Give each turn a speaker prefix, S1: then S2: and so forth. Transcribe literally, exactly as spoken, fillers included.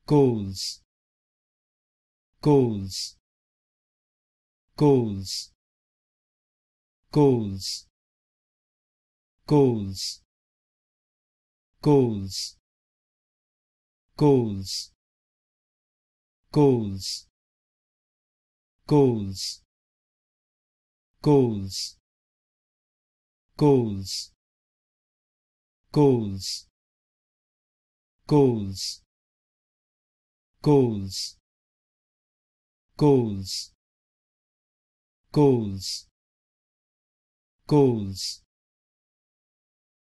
S1: goals, goals, goals, goals, goals, goals, goals, goals, goals, goals, goals, goals, goals, goals, goals, goals, goals,